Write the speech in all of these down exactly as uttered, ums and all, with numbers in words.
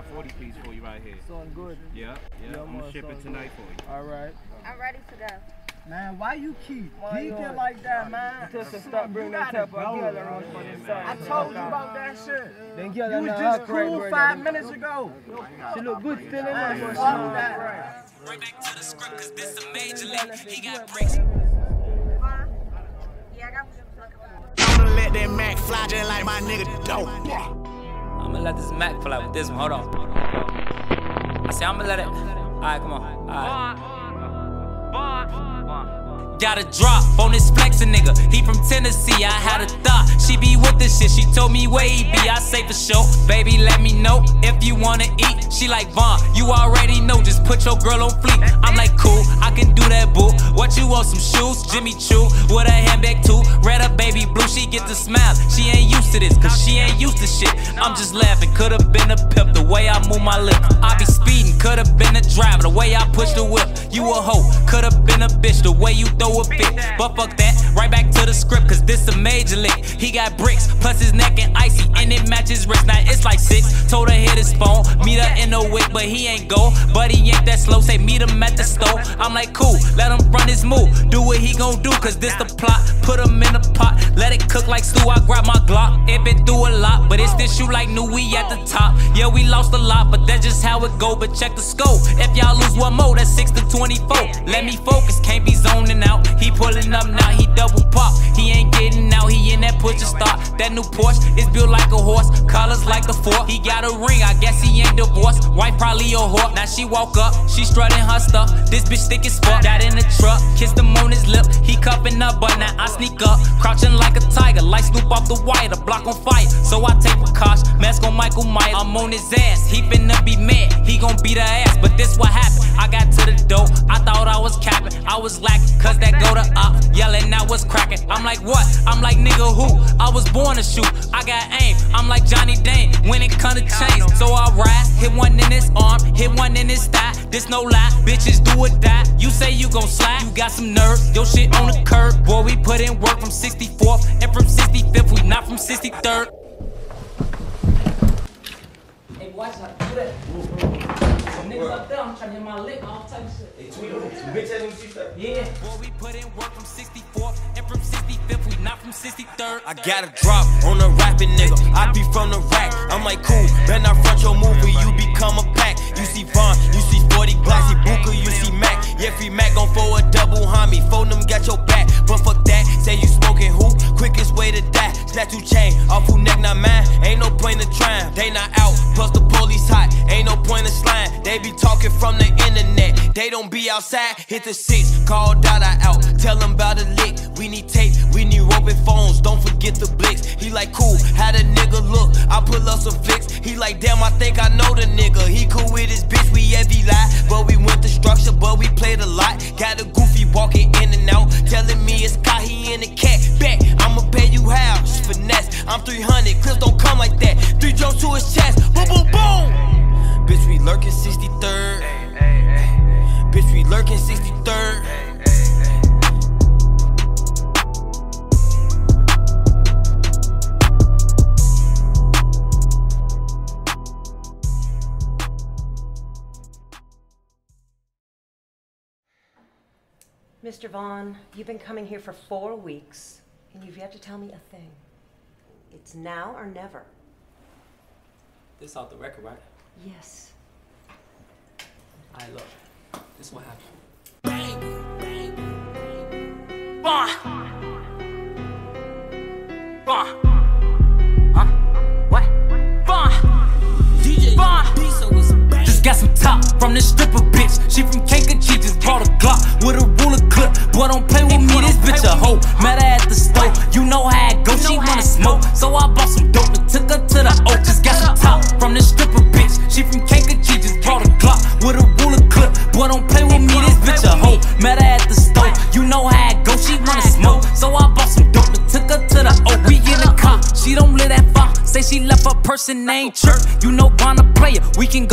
forty piece for you right here. Sound good. Yeah, yeah. yeah I'm gonna ship it tonight good. for you. All right. I'm ready to go. Man, why you keep geeking like that, man? Just stop bringing that type of girl around for this side. I told you about that shit. Then girl You was just cool five minutes ago. She look good still in there. Fuck that. Right back to the script, cause this a major league. He got bricks. Yeah, I got I'm gonna let that Mac fly just like my nigga dope. I'm gonna let this Mac fly with this one. Hold on. I say I'm gonna let it. Alright, come on. Alright. Got a drop on this flexin' nigga. He from Tennessee. I had a thought she be with this shit. She told me where he be. I say for sure. Baby, let me know if you wanna eat. She like Vaughn. You already know. Just put your girl on fleek. I'm like cool. I can do that, boo. What you want? Some shoes? Jimmy Choo with a handbag too. Red up, baby blue. She get the smile. She ain't used to this, cause she ain't used to shit. I'm just laughing. Could've been a pimp the way I move my lip. I be speeding. Could've been a driver the way I push the whip. You a hoe. Could've been a bitch the way you throw a fit. But fuck that, right back to the script, cause this a major lick. He got bricks, plus his neck and icy, and it matches wrist. Now it's like six. Told her hit his phone, meet her in the wick, but he ain't go. But he ain't that slow, say meet him at the store. I'm like cool, let him run his move. Do what he gon' do, cause this the plot. Put him in a pot, let it cook like stew. I grab my Glock, it been through a lot, but it's this shoe like new, we at the top. Yeah, we lost a lot, but that's just how it go. But check the scope, if y'all lose one more, that's six to twenty-four. Let me focus, can't be zoning out. He pulling up now, he double pop. He ain't getting out, he in that push to start. That new Porsche is built like a horse, colors like the fork. He got a ring, I guess he ain't divorced. Wife probably a whore. Now she walk up, she strutting her stuff. This bitch thick as fuck. Got in the truck, kissed him on his lip. He cuffing up, but now I sneak up, crouching like a tiger, like Snoop off the wire. The block on fire, so I take precaution. Mask on Michael Myers, I'm on his ass. He finna be mad, he gon' beat her ass. But this what happened. I got to the door, I thought I was capping. I was lacking, cause that go to up, yelling now what's cracking. I'm like what? I'm like nigga who? I was born to shoot, I got aim. I'm like Johnny Dane when it come to chains. So I rise, hit one in his arm, hit one in his thigh. This no lie, bitches do or die. You say you gon' slide, you got some nerve. Your shit on the curb, boy we put in work from sixty-fourth and from sixty-fifth. We not from sixty-third. Hey, watch out, do that. Niggas up there, I'm trying to hit my lick, all type of shit. Hey, Tweedle, some bitch ass niggas you said? Yeah. Boy, we put in work from sixty-fourth and from sixty-fifth. We not from sixty-third. I got a drop on a rapping nigga. I be from the rack. I'm like cool, better not front your movie. You become a pack. You see Vaughn, you see forty Glassy Booker, you see Mac. Yeah, free Mac gon' for a double homie. Phone them, got your back. But fuck that, say you smoking who? Quickest way to die. Snap two chain, off who neck not mine. Ain't no point in trying. They not out, plus the police hot. Ain't no point in slime. They be talking from the internet. They don't be outside. Hit the six, call Dada out. Tell them about a lick. We need tape, we need roving phones. Don't forget the blicks. He like cool, how the nigga look? I pull up some flicks. He like damn, I think I know the nigga. He cool with his bitch, we heavy lie. But we went the structure, but we played a lot. Got a goofy walking in and out, telling me it's car, he in the cat. Back, I'ma pay you how? Finesse, I'm three hundred, clips don't come like that. Three jumps to his chest, boom, boom, boom. Bitch, we lurking sixty-third. Bitch, we lurking sixty-third. Mister Vaughn, you've been coming here for four weeks, and you've yet to tell me a thing. It's now or never. This off the record, right? Yes. Alright, look. This is what happened. Bang, bang, bang. Vaughn! Vaughn! Huh? What? Vaughn! D J Vaughn! Just got some top from this stripper bitch. She from Kankakee, just brought a Glock with a ruler clip. Boy, don't play with me, this bitch a hoe. Met her at the store, you know how it go. She wanna smoke, so I bought some dope and took her to the oak. Just got some top from this stripper bitch. She from Kankakee, just brought a Glock with a ruler clip. Boy, don't play with me, this bitch a hoe. Met her at the store, you know how it go. She wanna smoke, so I bought some dope and took her to the oak. We in the car, she don't live that far. Say she left her person named Chirp. You know, wanna player, we can go that first.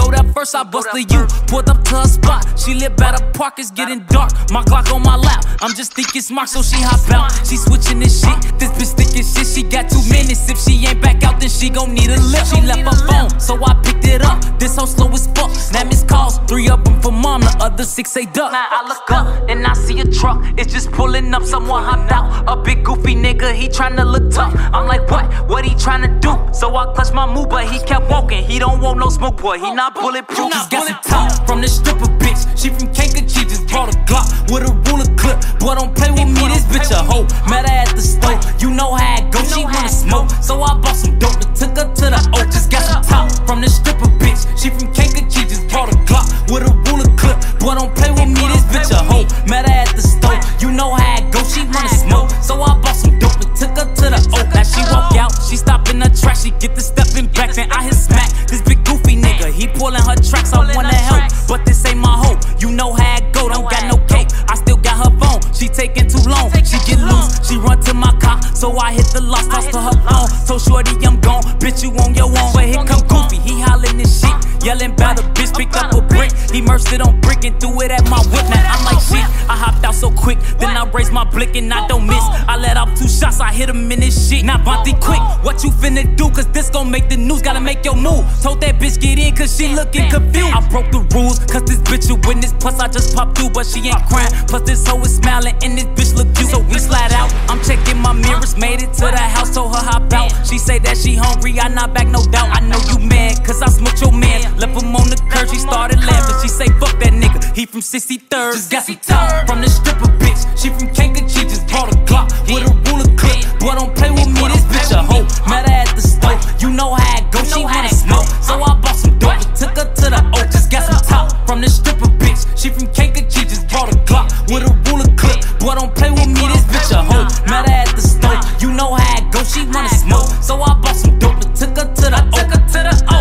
first I busted you. Pulled up to a spot, she live by the park, it's getting dark. My Glock on my lap, I'm just thinking smart, so she hop out. She switching this shit, this bitch thinking shit. She got too many, if she ain't back out, then she gon' need a lift. She left her phone, so I picked it up. This hoe slow as fuck, now miss calls, three of them for mom, the other six say duck. Now I look up, and I see a truck, it's just pulling up, someone hopped out. A big goofy nigga, he tryna look tough. I'm like, what, what he tryna do? So I clutched my move, but he kept walking. He don't want no smoke, boy, he not bulletproof. He's got some top from the stripper bitch. She from Kankakee, just brought a Glock with a ruler clip. Boy, don't play with me, this bitch a hoe. Met her at the store, you know how it go. She wanna smoke, so I bought some dope and took her to the O. Just got some top from the stripper bitch. She from Kankakee, just brought a Glock with a ruler clip. Boy, don't play with me, this bitch a hoe. Met her at the store, you know how it go. She wanna smoke, so I bought some dope and took her to the O. Now she walk out, she stop in the track, she get the stepping back, then I hit smack. This big goofy nigga, he pulling her tracks, I wanna help, but this ain't my hope. You know how it go, don't got no cake. I still got her phone, she taking too long. She get loose, she run to my car, so I hit the lock, toss to her phone. So shorty, I'm gone, bitch, you on your own. But here come Goofy, he hollering this shit, yelling about a bitch, picked up a brick. He immersed it on brick and threw it at my whip. Now I'm like shit, I hopped out so quick, then I raised my blick and I don't miss. I let off two shots, I hit him in his shit. Now Bonte quick, what you finna do? Cause this gon' make the news, gotta make your move. Told that bitch get in cause she looking confused. I broke the rules, cause this bitch a witness. Plus I just popped through, but she ain't crying. Plus this hoe is smiling and this bitch look cute. So we slide out, I'm checking my mirrors. Made it to the house, told her hop out. She say that she hungry, I not back, no doubt. I know you mad, cause I smoked your man. Left him on the curb, she started laughing. She say fuck that nigga, he from sixty-third. Just got some top from the stripper bitch. She from Kankakee, just brought a Glock with a ruler clip. Boy, don't play with me, this bitch a hoe. Met her at the store, you know how it go. She wanna smoke, so I bought some dope and took her to the O. Just got some top from the stripper bitch. She from Kankakee, just brought a Glock with a ruler clip. Boy, don't play with me, this bitch a hoe. Met her at the store, you know how it go. She wanna smoke, so I bought some dope and took her to the O. Took her to the O.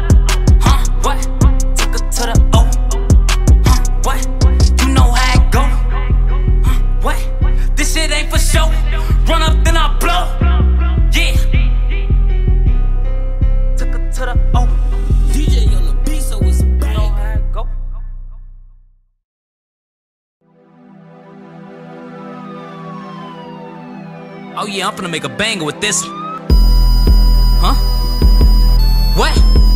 Huh? What? Took her to the O. Huh? What? You know how it go. Huh? What? This shit ain't for show. Run up, then I blow. Yeah. Took her to the O. D J on the beat, so it's a bang. You know how it go. Oh yeah, I'm finna make a banger with this one. Huh? What?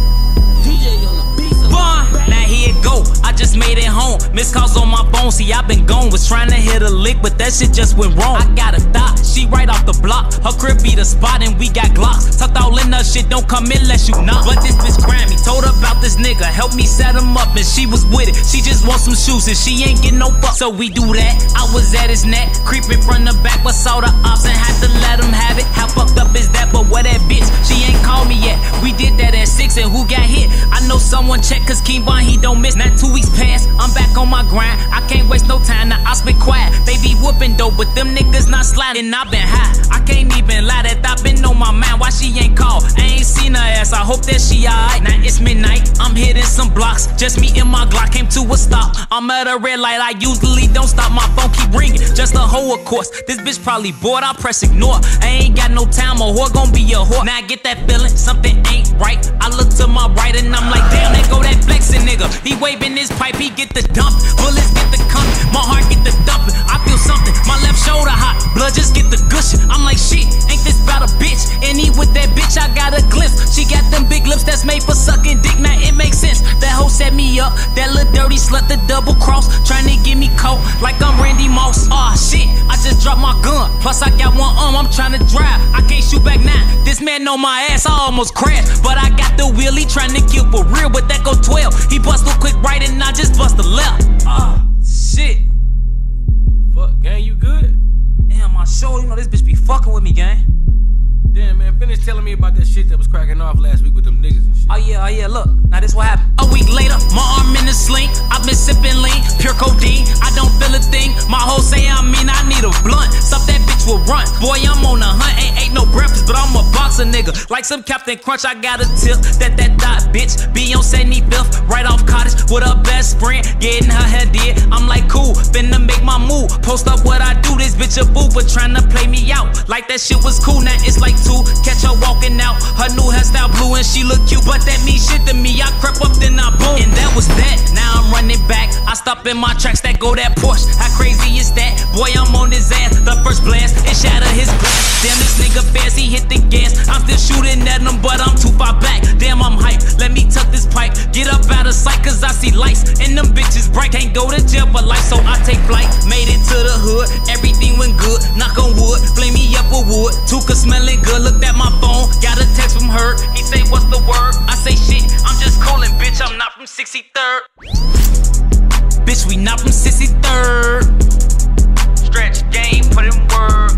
D J on the beat, so now here it go, I just made it home. Missed calls on my phone, see I been gone. Was trying to hit a lick, but that shit just went wrong. I got a thought, she right off the block. Her crib be the spot and we got Glocks. Tucked all in her shit, don't come in unless you knock. But this bitch Grammy, told her about this nigga, help me set him up and she was with it. She just want some shoes and she ain't get no fuck. So we do that, I was at his neck, creeping from the back, but saw the ops and had to let him have it. How fucked up is that, but what that bitch, she ain't called me yet. We did that at six and who got hit? I know someone check cause Keembon, he don't miss. Now two weeks past, I'm back on my grind. I can't waste no time, now I spit quiet. They be whooping dope, but them niggas not sliding. I been high, I can't even lie that I been on my mind. Why she ain't called? I ain't seen her ass, I hope that she alright. Now it's midnight, I'm hitting some blocks. Just me and my Glock came to a stop. I'm at a red light, I usually don't stop. My phone keep ringing, just a hoe of course. This bitch probably bored, I press ignore. I ain't got no time, a whore gon' be a whore. Now I get that feeling, something ain't right. I look to my right and I'm like, damn, there go that flexing nigga. He waving his pipe, he get the dump. Bullets get the coming, my heart get the dumping. I feel something, my left shoulder hot, blood just get the gushing. I'm like, shit, ain't this about a bitch? And he with that bitch, I got a glimpse. She got them big lips that's made for sucking dick, now it makes sense. That hoe set me up, that little dirty slut, the double cross, trying to get me caught like I'm Randy Moss. Aw, oh, shit, I just dropped my gun, plus I got one arm, I'm trying to drive. I can't shoot back now, this man know my ass, I almost crashed. But I got the wheelie, trying to kill for real, but that go twelve. He bust a quick right and I just bust a left. Ah, oh, shit. Fuck, gang, you good? Damn, my shoulder, you know this bitch be fucking with me, gang. Damn, man, finish telling me about that shit that was cracking off last week with them niggas and shit. Oh yeah, oh yeah, look, now this what happened. A week later, my arm in a sling. I've been sipping lean, pure codeine. I don't feel a thing. My hoe say I mean I need a blunt. Stop that bitch will run. Boy, I'm on a hunt, ain't ate no breakfast, but I'm a boxer nigga. Like some Captain Crunch, I got a tip that that dot bitch be on seventy-fifth, right off Cottage. with her best friend, getting her hair did. I'm like, cool, finna make my move. Post up what I do, this bitch a boo, but tryna play me out. Like that shit was cool, now it's like two. Catch her walking out, her new hairstyle blue, and she look cute, but that means shit to me. I crept up, then I boom, and that was that. Now I'm running back, I stop in my tracks, that go that Porsche. How crazy is that? Boy, I'm on his ass. The first blast, it shattered his glass. Damn, this nigga fast, he hit the gas. I'm still shooting at him, but I'm too far back. Damn, I'm hyped, let me tuck this pipe. Get up out of sight, cause I see lights, and them bitches bright. Can't go to jail for life, so I take flight. Made it to the hood, everything went good. Knock on wood, flame me up with wood. Tuka smelling good, looked at my phone, got a text from her. He say, what's the word? I say, shit, I'm just coolin', bitch, I'm not from sixty-third. Bitch, we not from sixty-third. Stretch game, put in work.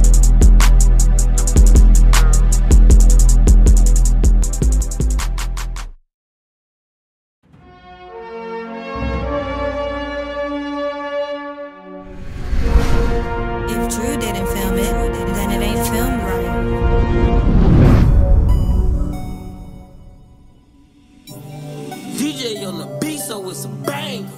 If Drew didn't film it, then it ain't filmed right. D J on the beat, so it's a banger.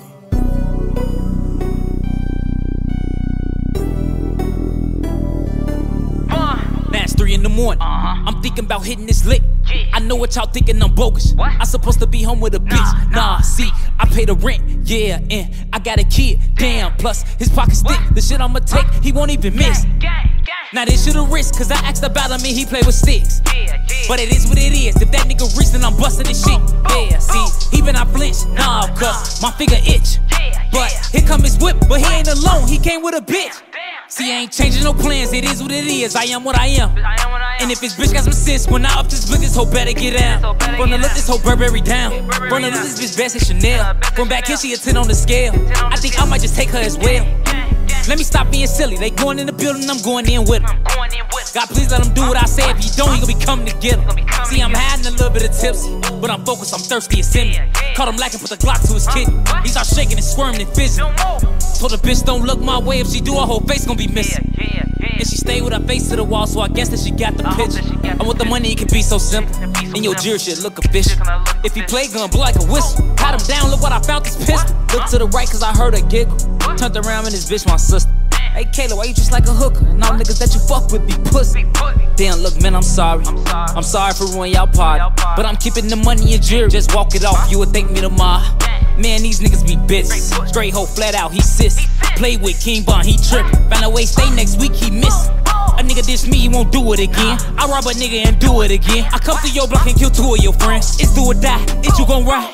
Now it's three in the morning. Uh-huh. I'm thinking about hitting this lick. Yeah. I know what y'all thinking, I'm bogus. What? I supposed to be home with a bitch. Nah, nah, nah see, I pay the rent. Yeah, and I got a kid. Damn, plus his pockets thick. The shit I'ma take, he won't even miss. Gang, gang, gang. Now this shit a risk, cause I asked about him and he play with sticks. Yeah, yeah. But it is what it is. If that nigga reach, then I'm busting this shit. Yeah, see, even I flinch. Nah, cause my finger itch. But here come his whip, but he ain't alone. He came with a bitch. See, I ain't changing no plans, it is what it is, I am what I am. And if this bitch got some sense, when I up this blick, this hoe better get down. Run to look this hoe Burberry down. Run to look this bitch Bass and Chanel. From back here, she a ten on the scale. I think I might just take her as well. Let me stop being silly, they going in the building, I'm going in with them. God, please let him do what I say, if you don't, he gon' be coming to get him. See, I'm hiding a little bit of tipsy, but I'm focused, I'm thirsty as him. Caught him lacking, put the Glock to his kidney. He start shaking and squirming and fizzing. Told the bitch don't look my way, if she do, her whole face gon' be missing. And she stayed with her face to the wall, so I guess that she got the picture. I want the money, it can be so simple. And your jury shit look official. If he play gun, blow like a whistle. Pat him down, look what I found, this pistol. Look to the right, cause I heard her giggle. Turned around and this bitch my sister. Hey Kayla, why you just like a hooker? And all niggas that you fuck with be pussy. Damn, look man, I'm sorry. I'm sorry for ruining y'all party, but I'm keeping the money in jury. Just walk it off, you would thank me tomorrow. Man, these niggas be bitches. Straight hoe, flat out, he sis. Play with King Von, he trippin'. Found a way, stay next week, he missin'. A nigga diss me, he won't do it again. I rob a nigga and do it again. I come to your block and kill two of your friends. It's do or die, it's you gon' ride.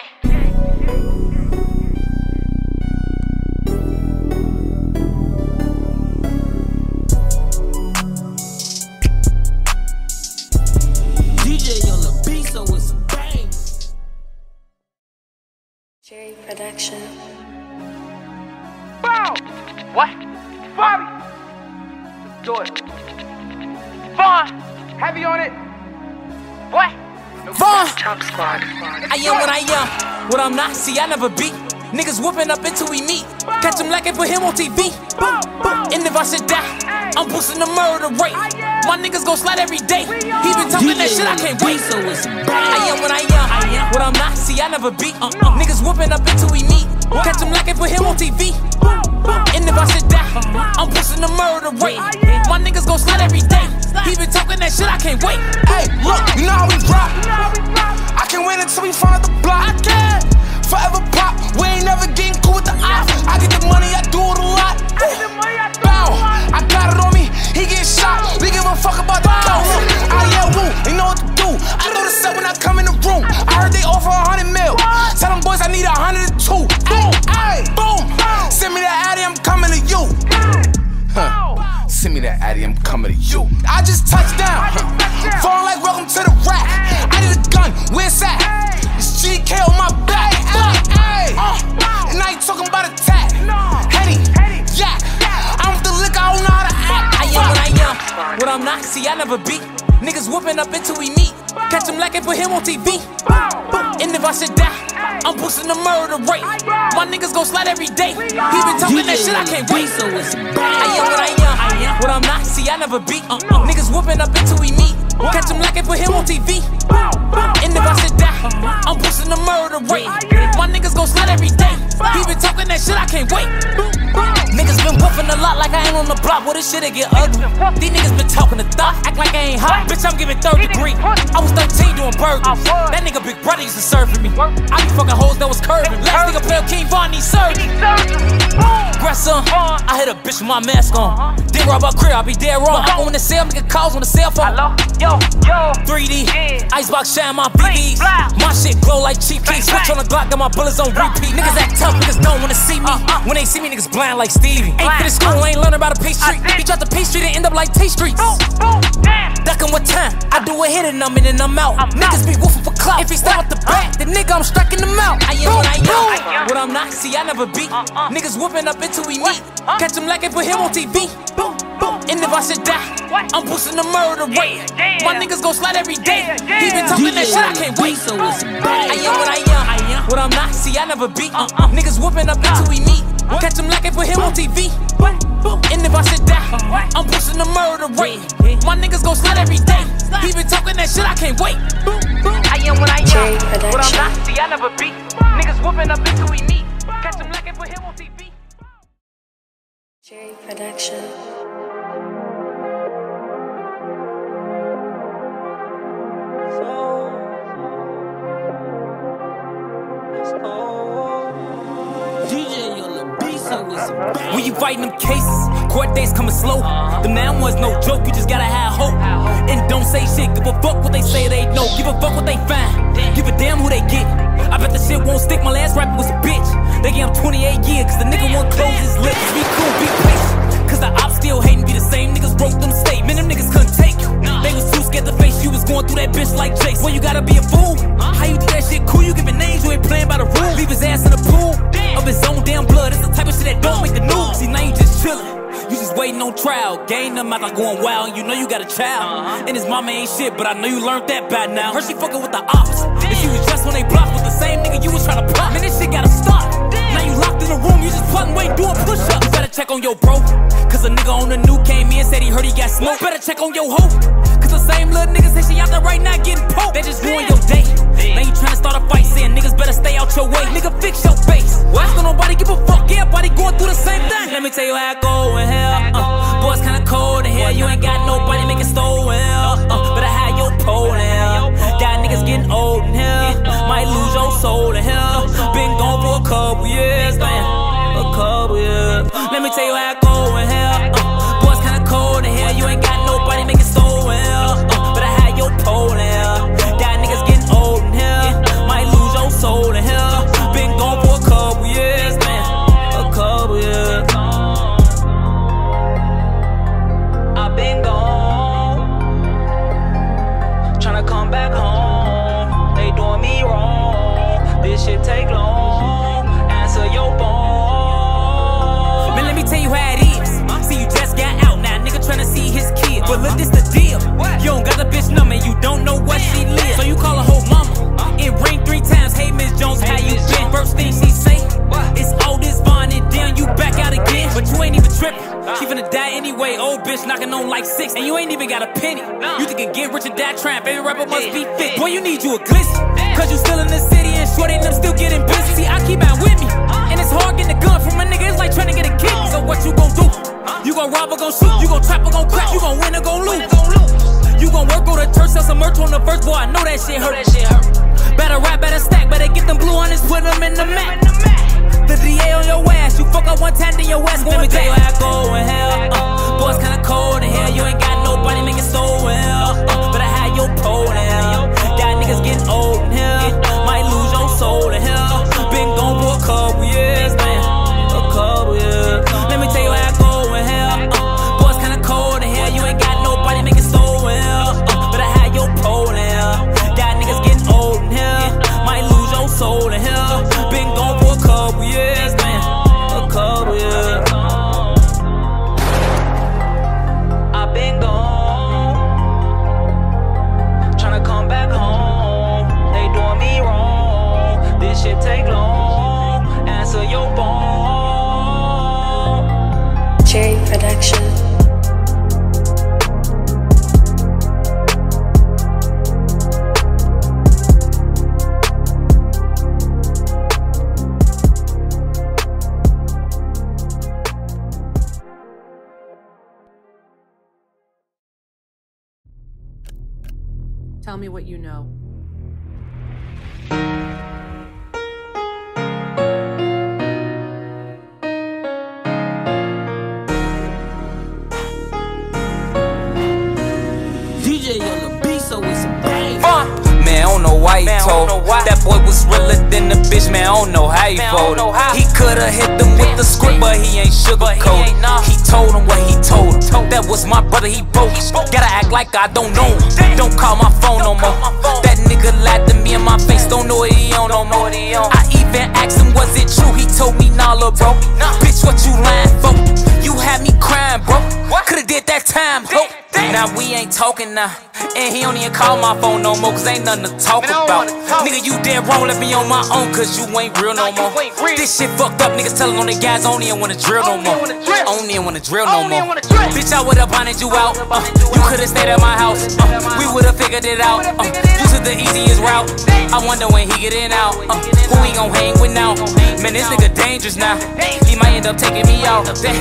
D J on the beat, so it's a bang. Jerry Production. Bow! What? Bobby! Do it. Vaughn! Heavy on it. What? Vaughn! Top Squad. I am what I am, what I'm not, see I never beat. Niggas whooping up until we meet. Catch him like and put him on T V. Boom, boom. And if I should die, I'm boosting the murder rate. My niggas gon' slide every day. He been talking that shit, I can't wait. So it's I am what I am, what I'm not, see I never beat. uh, uh. Niggas whooping up until we meet. Catch him like and put him on T V. And if I should die, I'm boosting the murder rate. My niggas gon' slide every day. He been talking that shit, I can't wait. Hey, look, you know how we rock. I can win until we find the block. I can forever pop. We ain't never getting cool with the ops. I get the money, I do it a lot. Bow, I got it on me. He get shot. We give a fuck about the dough. I yeah, woo, they know what to do. I know the set when I come in the room. I heard they offer a hundred mil. Tell them boys I need a hundred and two. Boom, ay, boom. Send me that Addy, I'm coming to you. Huh. Send me that Addy, I'm coming to you. I just touched down. Falling like welcome to the rack. I need a gun, where's that? It's G K on my back. Ay, uh, and now you talking about attack. Henny, yeah. I'm the liquor, I don't know how to act. I am what I am, what I'm not, see I never beat. Niggas whooping up until we meet. Catch him like and put him on T V. And if I should die, I'm boosting the murder rate. My niggas gon' slide every day. He been talking that shit, I can't wait. So it's I am what I am, what I'm not, see I never beat. uh, uh. Niggas whooping up until we meet. Catch him like and put him on T V. And if I should die, I'm boosting the murder rate. My niggas gon' slide every day. He been talking that shit, I can't wait. Niggas been whooping a lot like I ain't on the block. Well, this shit get ugly. These niggas been talking to thought, act like I ain't hot. Bitch, I'm giving third degree. I was thirteen doing burgers. That nigga Big Brother used to serve for me. I be fucking hoes that was curving. Last nigga play King Von, he served me. Aggressor, I hit a bitch with my mask on. Did rob our crib, I be dead wrong. I go in the cell, nigga calls on the cell phone. Yo, yo, three D, icebox shine my B Bs. My shit glow like cheap keys. Switch on the Glock, got my bullets on repeat. Niggas act tough, niggas don't wanna see me. When they see me, niggas blind like Stevie. Ain't finished school, ain't learning about a P Street. He dropped the P Street and end up like T Streets. Duckin' with time, I do a hit and I'm in and I'm out. Niggas be woofing for clout. If he step up the back, the nigga I'm striking them out. I am what I am, what I'm not. See, I never beat. Niggas whooping up until we meet. Catch him like and put him on T V. And if I should die, I'm boosting the murder rate. My niggas gon' slide every day. He been talking that shit, I can't wait. I am what I am, what I'm not. See, I never beat. Niggas whooping up until we meet. Catch him like and put him on T V. And if I should die, I'm pushing the murder rate. My niggas gon' slide every day. He been talking that shit, I can't wait. I am what I am, what I'm not. See, I never beat. Niggas whooping up until we meet. Catch him like and put him on T V. Jerry Production. When you fighting them cases, court days coming slow. Them now ones no joke, you just gotta have hope. And don't say shit, give a fuck what they say they know. Give a fuck what they find, give a damn who they get. I bet the shit won't stick, my last rapper was a bitch. They gave him twenty-eight years, cause the nigga won't close his lips. Be cool, be patient, cause the ops still hating, be the same niggas wrote them statements. Them niggas couldn't take you, they was too scared to face you was going through that bitch like Jace. Well, you gotta be a fool, how you do that shit cool? You giving names, you ain't playing by the rules. Leave his ass in the pool of his own damn blood. It's the type of shit that don't make the news. See, now you just chillin', you just waiting on trial. Gain them out like going wild, and you know you got a child. And his mama ain't shit, but I know you learned that by now. Heard she fucking with the ops, and she was just when they blocked with the same nigga you was trying to pop. Man, this shit gotta stop. Now you locked in the room, you just plotting, waiting, doing push-ups. You better check on your bro, cause a nigga on the new came in, said he heard he got smoked. Better check on your hoe, cause the same little niggas say she out there right now getting poked. They just ruin your day. Now you tryna start a fight, saying niggas better stay out your way. Nigga, fix your face. Why don't nobody give a fuck? Everybody going through the same thing. Let me tell you how I go in hell. Uh, boy, it's kinda cold in here. You ain't got nobody making stole well. Uh, better have your pole now. Y'all niggas getting old in here. Might lose your soul in here. Been gone for a couple years, man. A couple years. Let me tell you how I go in hell. Uh, boy, it's kinda cold in here. You ain't got nobody making stole well. Uh, better have your pole now. Y'all niggas getting old in here. Might lose your soul in here. Been gone for a couple years, man. A couple years. I've been gone, tryna come back home. They doing me wrong. This shit take long. Answer your phone. Man, let me tell you how it is. See, you just got out now, nigga tryna see his kid. But look, this the deal. You don't got the bitch number, you don't know where she lives. So you call her whole mama. It ring three times. Hey, Miss Jones, how you been? First thing she say, it's all this fun, and then you back out again. But you ain't even tripping. She finna die anyway. Old bitch knocking on like six, and you ain't even got a penny. You think you get rich and die trying? Baby rapper must be fit. Boy, you need you a glizzy, cause you still in the city and shorty and them still getting busy. See, I keep out with me, and it's hard getting a gun from a nigga. It's like trying to get a kick. So what you gon' do? You gon' rob or gon' shoot? You gon' trap or gon' crack? You gon' win or gon' lose? You gon' work, go to church, sell some merch on the first. Boy, I know that shit hurt. Better rap, better stack, better get them blue hundreds, put them in the mat. The D A on your ass, you fuck up one time, then your ass. Let me tell you how I go in hell. Uh, boy, it's kinda cold in here, you ain't got nobody making so well. Uh, better have your pole now. Y'all niggas getting old in here, might lose your soul in here. Been gone for a couple years, man. A couple years. Let me tell you how I go in hell. Uh, boy, it's kinda cold in here, you ain't got nobody making so well. Uh, better have your pole now. Y'all niggas getting old in here, might lose your soul in here. Been gone for a couple years, man. A couple years. I've been gone, tryna come back home. They doing me wrong. This shit take long. Answer your phone. Jerry Production. Tell me what you know. D J on the beat, so it's a bang. Man, I don't know why he told. That boy was realer than the bitch, man, I don't know how he folded. He coulda hit them with the script, but he ain't sugarcoated. He told him what he told him. That was my brother, he broke. Gotta act like I don't know him. Don't call my phone no more. That nigga lied to me in my face, don't know what he on no more. I even asked him, was it true? He told me, nah, lil' bro. Bitch, what you lying for? You had me crying, bro. Coulda did that time, ho. Now we ain't talking now. And he don't even call my phone no more, cause ain't nothing to talk about. Nigga, you dead wrong, let me on my own, cause you ain't real no more. This shit fucked up, niggas telling on the guys, I don't even wanna drill no more. I don't even wanna drill no more. Bitch, I would've bonded you out. Uh, you could've stayed at my house. Uh, we would've figured it out. Uh, you took the easiest route. I wonder when he get in out. Uh, who he gon' hang with now? Man, this nigga dangerous now. He might end up taking me out.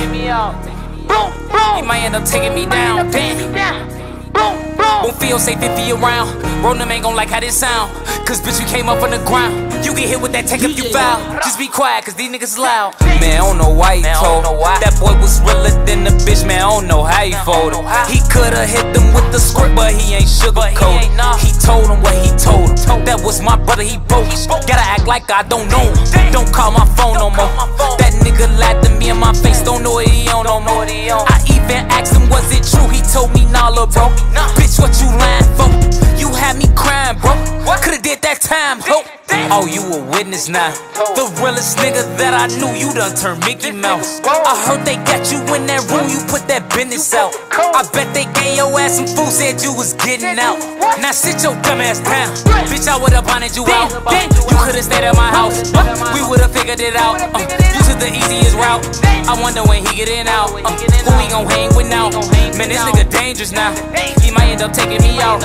He might end up taking me down. Damn. Won't feel safe if he around. Rollin' ain't gon' like how this sound. Cause bitch, we came up on the ground. You get hit with that take if you foul. Just be quiet, cause these niggas loud. Man, I don't know why he told. That boy was realer than the bitch, man, I don't know how he folded. He coulda hit them with the script, but he ain't sugarcoated. He told him what he told him. That was my brother, he broke. Gotta act like I don't know him. Don't call my phone no more. That nigga lied to me in my face, don't know what he on no more. I even asked him, was it true? He told me, nah, lil' bro. Bitch, what you lying for? You had me crying, bro. Coulda did that time, ho. Oh, you a witness now. The realest nigga that I knew, you done turned Mickey Mouse. I heard they got you in that room, you put that business out. I bet they gave your ass some food, said you was getting out. Now sit your dumb ass down. Bitch, I would've bonded you out. Uh, you could've stayed at my house. Uh, we would've figured it out. Uh, you took the easiest route. I wonder when he get in out. Uh, who he gon' hang with now? Man, this nigga dangerous now. He might end up taking me out.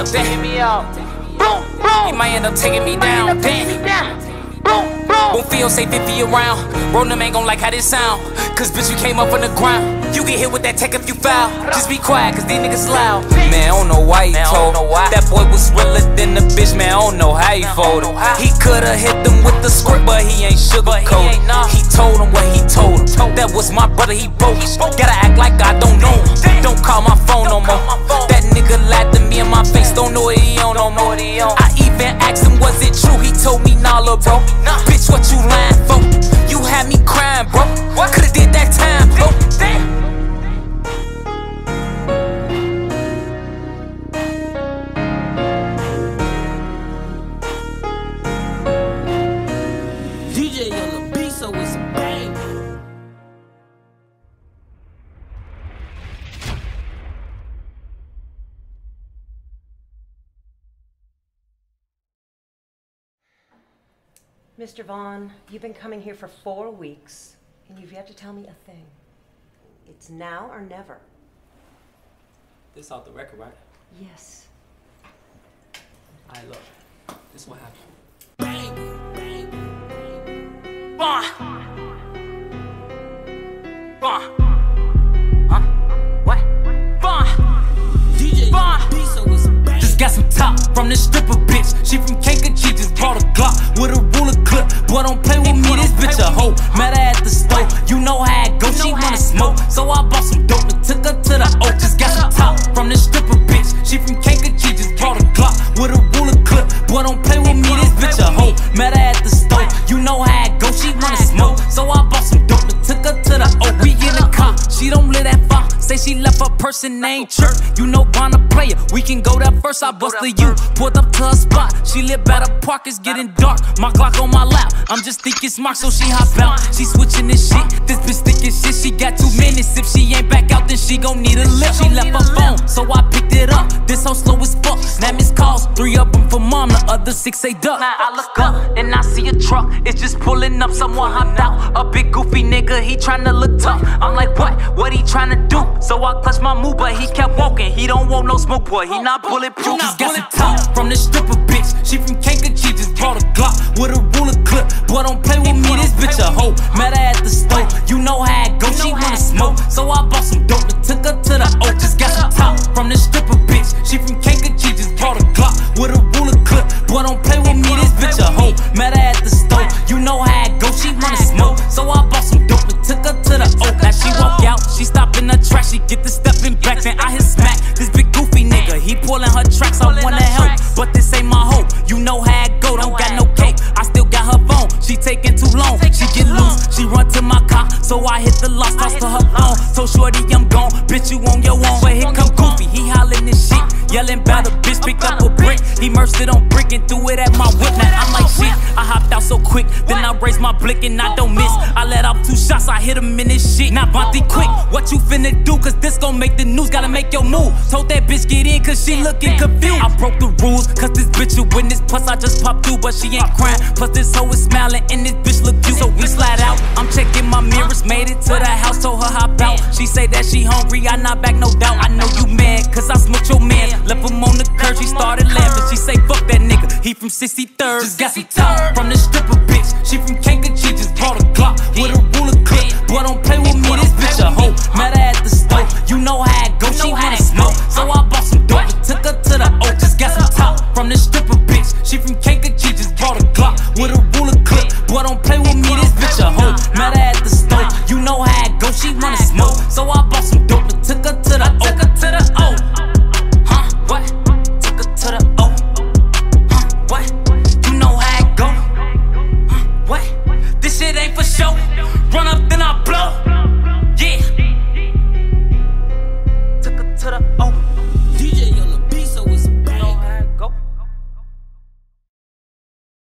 He might end up taking me down. Damn. Won't feel safe if he around. Rollin' ain't gon' like how this sound. Cause bitch, we came up on the ground. You get hit with that take if you foul. Just be quiet, cause these niggas loud. Man, I don't know why he told. That boy was realer than the bitch, man, I don't know how he folded. He coulda hit them with the script, but he ain't sugarcoated. He told him what he told him. That was my brother, he broke. Gotta act like I don't know him. Don't call my phone no more. That nigga lied to me in my face, don't know what he on no more. I even asked him, was it true? He told me, nah, lil' bro. Bitch, what you lying for? You had me crying, bro. Coulda did that time, bro. D J on the beat, so it's a bang. Mister Vaughn, you've been coming here for four weeks, and you've yet to tell me a thing. It's now or never. This off the record, right? Yes. Alright, look. This is what happened. Bang, bang, bang. Vaughn! Vaughn! Huh? What? Vaughn! D J Vaughn! beat, so it's a bang. Just got some top from this stripper bitch. She from Kankakee, just brought a Glock with a ruler clip. Boy, don't play with me, this bitch a hoe. Met her at the store, you know how it go. She wanna smoke, so I bought some dope and took her to the O. Just got some top from this stripper bitch. She from Kankakee, just brought a Glock with a ruler clip. Boy, don't play with me, this bitch a hoe. Met her at the store, you know how it go. She wanna smoke, so I bought some dope and took her to the O. We in the car, she don't live that far. Say she left her person named Church. You know, wanna player. We can go there first. I busted you. Pulled up to her spot. She live by the park. It's getting dark. My Glock on my lap. I'm just thinking smart, so she hop out. She switching this shit. This bitch thinking shit. She got too many. If she ain't back out, then she gon' need a lift. She left her phone, so I picked it up. This hoe slow as fuck. Now miss calls. Three of them for mom. The other six say duck. Now I look up and I see a truck. It's just pulling up. Someone hopped out. A big goofy nigga. He tryna look tough. I'm like, what? What he tryna do? So I clutched my move, but he kept walking. He don't want no smoke, boy. He not bulletproof. Just got some top from this stripper bitch. She from Kankakee, just brought a Glock with a ruler clip. Boy, don't play with me, this bitch a hoe. Met her at the store, you know how it go. She wanna smoke, so I bought some dope and took her to the O. Just got some top from this stripper bitch. She from Kankakee, just brought a Glock with a taking too long. She get loose, she run to my car, so I hit the lock, toss to her phone. So shorty, I'm gone, bitch, you on your own. But here come Goofy, he hollering this shit, yelling about a bitch, picked up a brick. He immersed it on brick and threw it at my whip. Now I'm like shit, I hopped out so quick, then I raised my blick and I don't miss. I let off two shots, I hit him in this shit. Now Bonte quick, what you finna do? Cause this gon' make the news, gotta make your move. Told that bitch get in cause she looking confused. I broke the rules, cause this bitch a witness. Plus I just popped through, but she ain't crying. Plus this hoe is smiling and this bitch look cute. So we slide out, I'm checking my mirrors. Made it to the house, told her hop out. She say that she hungry, I not back, no doubt. I know you mad, cause I smoked your man. Left him on the curb, she started laughing. She say fuck that nigga, he from sixty-third. Just got some top from the stripper bitch. She from Kankakee, just bought a Glock with a ruler clip. Boy, don't play with me, this bitch a hoe. Met her at the store, you know how it go. She wanna smoke, so I bought some dope. Took her to the O, just got some top from the stripper bitch. She from Kankakee.